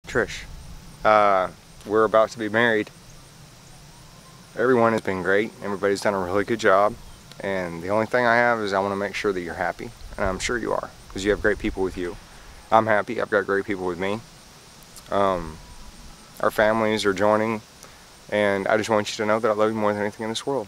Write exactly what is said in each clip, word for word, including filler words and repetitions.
Trish, uh, we're about to be married. Everyone has been great. Everybody's done a really good job. And the only thing I have is I want to make sure that you're happy. And I'm sure you are, because you have great people with you. I'm happy. I've got great people with me. Um, our families are joining. And I just want you to know that I love you more than anything in this world.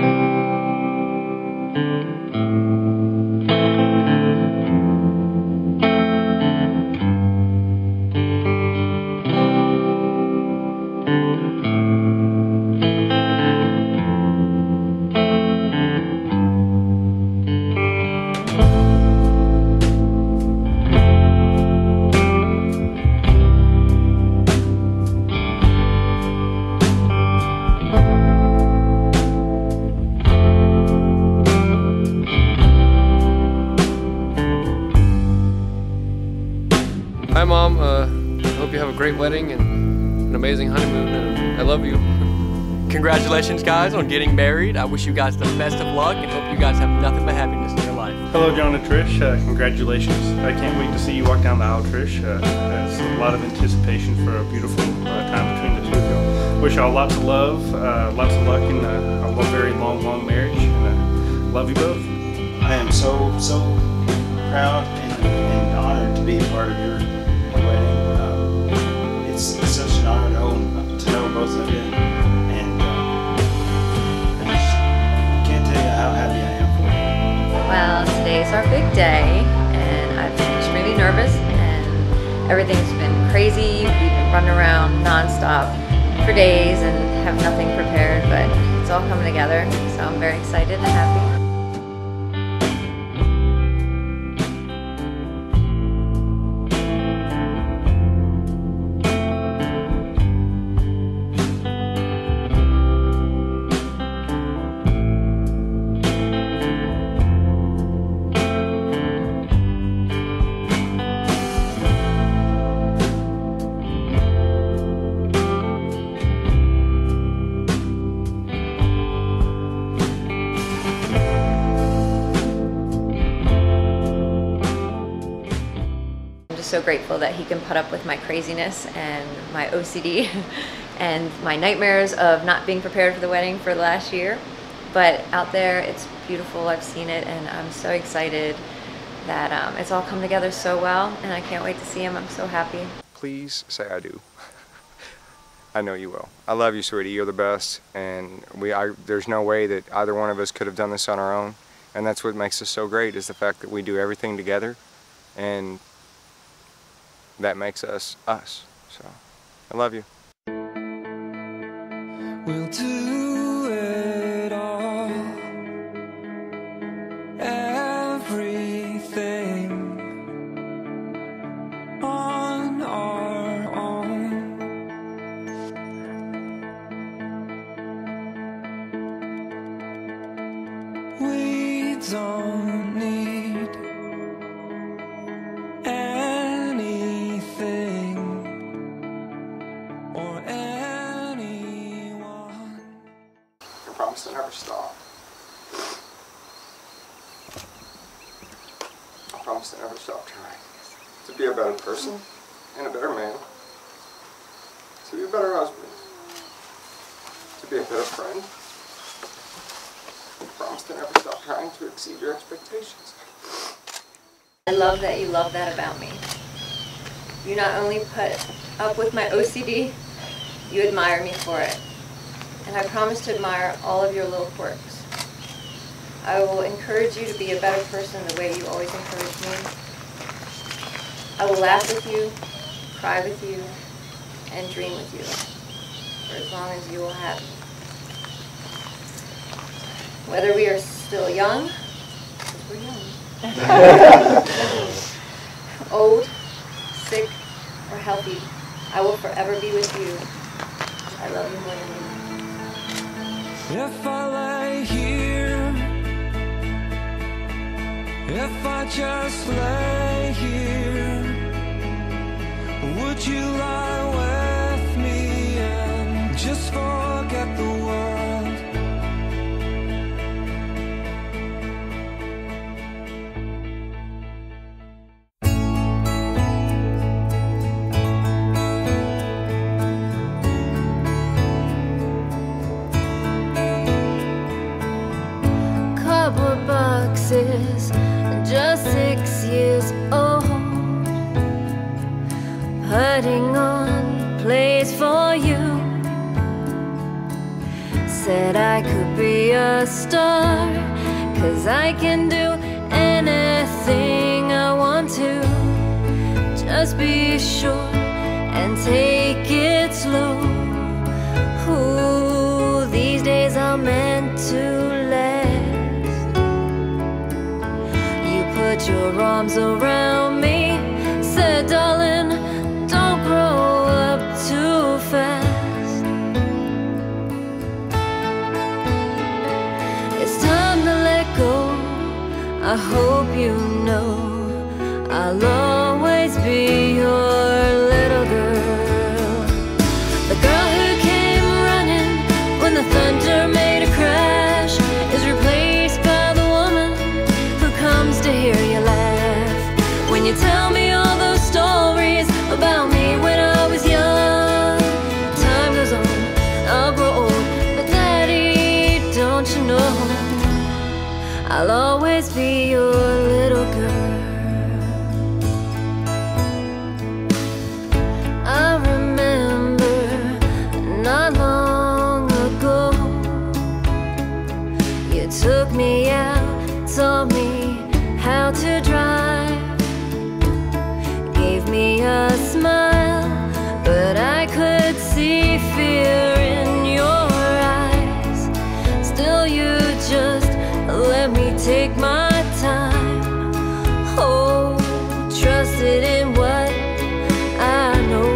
Hi Mom, uh, I hope you have a great wedding and an amazing honeymoon, and I love you. Congratulations guys on getting married. I wish you guys the best of luck and hope you guys have nothing but happiness in your life. Hello John and Trish, uh, congratulations. I can't wait to see you walk down the aisle, Trish. Uh, there's a lot of anticipation for a beautiful uh, time between the two of you. Wish y'all lots of love, uh, lots of luck in uh, a very long, long marriage, and uh, love you both. I am so, so proud and, and honored to be a part of your wedding. Um, it's, it's such an honor to know, to know both of you, and uh, I just can't tell you how happy I am for you. Well, today's our big day, and I've been extremely nervous, and everything's been crazy. We've been running around non-stop for days and have nothing prepared, but it's all coming together, so I'm very excited and happy. So grateful that he can put up with my craziness and my O C D and my nightmares of not being prepared for the wedding for the last year. But out there, it's beautiful. I've seen it, and I'm so excited that um, it's all come together so well, and I can't wait to see him. I'm so happy. Please say I do. I know you will. I love you, sweetie. You're the best, and we. I, there's no way that either one of us could have done this on our own, and that's what makes us so great, is the fact that we do everything together, and that makes us us. So I love you. We'll do it all, everything on our own. We don't need I promise to never stop. I promise to never stop trying to be a better person and a better man, to be a better husband, to be a better friend. I promise to never stop trying to exceed your expectations. I love that you love that about me. You not only put up with my O C D, you admire me for it. And I promise to admire all of your little quirks. I will encourage you to be a better person the way you always encourage me. I will laugh with you, cry with you, and dream with you for as long as you will have me. Whether we are still young, because we're young, old, sick, or healthy, I will forever be with you. I love you more than you. If I lay here, if I just lay here, would you lie with me and just forget the world? putting on plays for you. Said I could be a star, 'cause I can do anything I want to. Just be sure and take it slow. Ooh, these days are meant to last. You put your arms around me, said, darling, don't grow up too fast. It's time to let go. I hope you know I'll always be your little girl. The girl who came running when the thunder made a crash is replaced by the woman who comes to hear you laugh. When you tell me all those stories about me when I was young, time goes on, I'll grow old, but Daddy, don't you know I'll always be your little girl. I remember not long ago, you took me out, taught me how to drive, gave me a smile, but I could see fear in your eyes. Still you just let me take my time. Oh, trusted in what I know.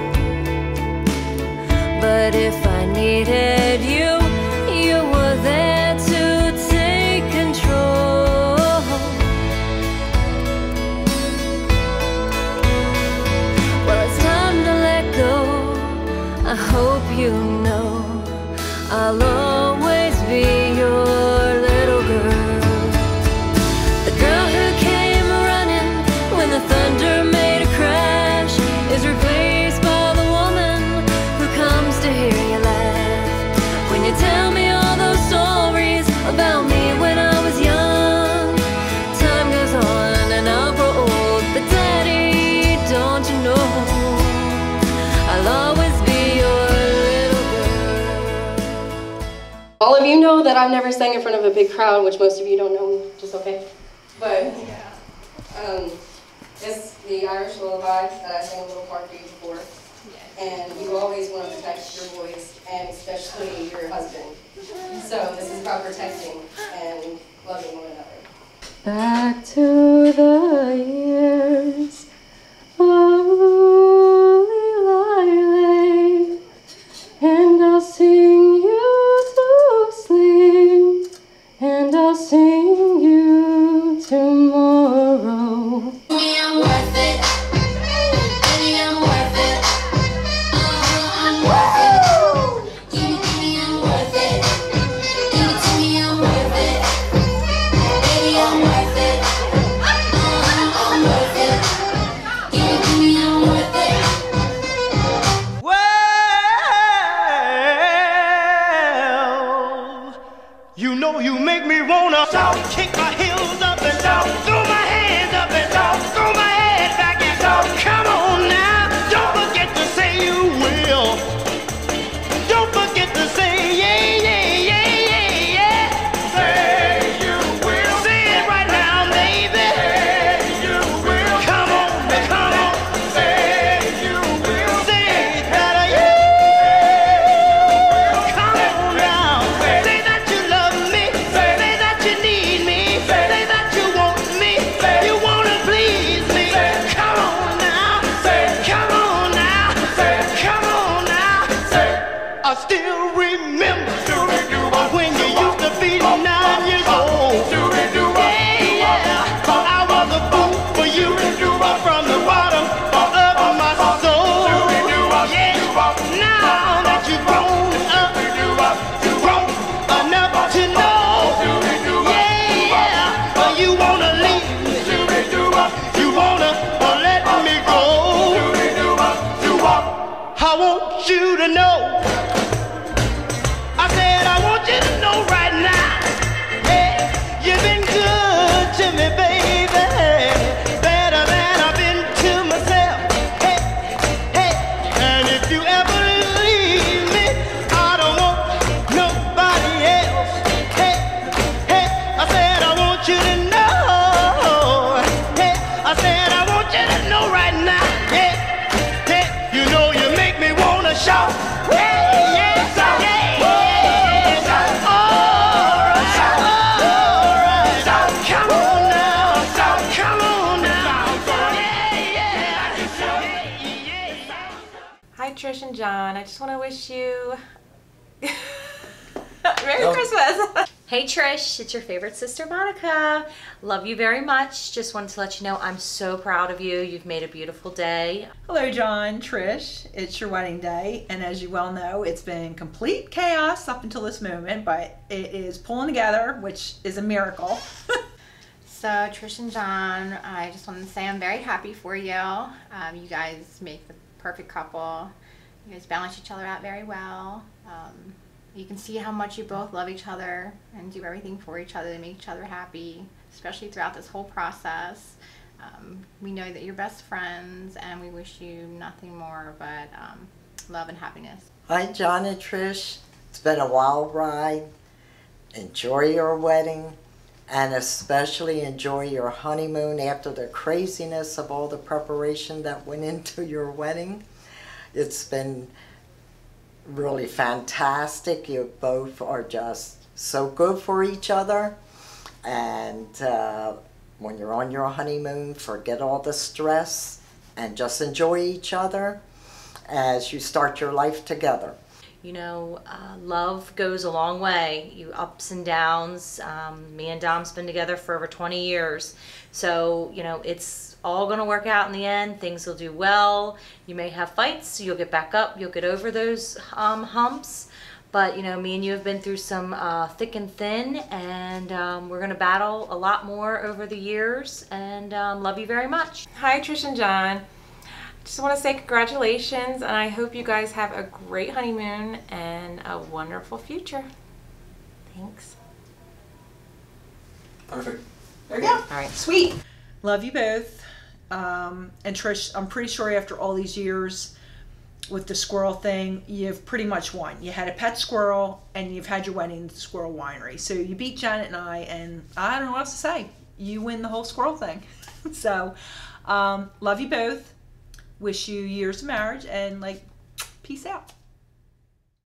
But if I needed you, you were there to take control. Well, it's time to let go. I hope you know I'll always be your little girl. The girl who came running when the thunder made a crash is replaced by the woman who comes to hear you laugh. When you tell me all those stories about me when I was young, time goes on and I'll grow old, but Daddy, don't you know I'll always be your little girl. All of you know that I've never sang in front of a big crowd, which most of you don't know, just okay. But um, it's the Irish lullaby that I sang a little part for you before. And you always want to protect your voice, and especially your husband. So this is about protecting and loving one another. Back to the years of Lily, and I'll sing you to sleep, and I'll sing you tomorrow. Baby, I'm worth it. Baby, I'm worth it. Uh-huh, I'm worth it. Give it to me, I'm worth it. Give it to me, I'm worth it. Baby, I'm worth it. Uh-huh, I'm worth it. Give it to me, I'm worth it. Well, you know you make me wanna shout, kick my heels up and shout, throw my hands up and shout, throw my head back and shout. Come on now, don't forget to say you will. Don't forget to say yeah, yeah, yeah, yeah, yeah. Say you will. Say it right now, baby. Say you will. Come on, come on. Say you will. Say it better, yeah. Come on now. Say that you love me. Say that you need me. Say that you want me. You wanna please me. Come on now. Come on now. Come on now. I still remember when you used to be nine years old. Yeah, yeah. I was a fool for you from the bottom of my soul. Yeah. Now that you've grown up, grown enough to know. Yeah, yeah. But you wanna leave me. You wanna let me go. I want you to know. I said I want you to know right now. Yeah, you've been good to me, baby. Better than I've been to myself. Hey, Hi, Trish and John. I just want to wish you Merry oh. Christmas. Hey Trish, it's your favorite sister Monica. Love you very much. Just wanted to let you know I'm so proud of you. You've made a beautiful day. Hello John, Trish. It's your wedding day, and as you well know, it's been complete chaos up until this moment, but it is pulling together, which is a miracle. So Trish and John, I just wanted to say I'm very happy for you. Um, you guys make the perfect couple. You guys balance each other out very well. Um, You can see how much you both love each other and do everything for each other to make each other happy, especially throughout this whole process. Um, we know that you're best friends, and we wish you nothing more but um, love and happiness. Hi, John and Trish. It's been a wild ride. Enjoy your wedding, and especially enjoy your honeymoon after the craziness of all the preparation that went into your wedding. It's been really fantastic. You both are just so good for each other, and uh, when you're on your honeymoon, forget all the stress and just enjoy each other as you start your life together. You know, uh, love goes a long way. You ups and downs. Um, me and Dom's been together for over twenty years. So, you know, it's all going to work out in the end. Things will do well. You may have fights. You'll get back up. You'll get over those um, humps. But, you know, me and you have been through some uh, thick and thin, and um, we're going to battle a lot more over the years, and um, love you very much. Hi, Trish and John. Just want to say congratulations, and I hope you guys have a great honeymoon and a wonderful future. Thanks. Perfect. There you go. All right. Sweet. Love you both. Um, and Trish, I'm pretty sure after all these years with the squirrel thing, you've pretty much won. You had a pet squirrel, and you've had your wedding at the Squirrel Winery. So you beat Janet and I, and I don't know what else to say. You win the whole squirrel thing. So, um, love you both. Wish you years of marriage, and like, peace out.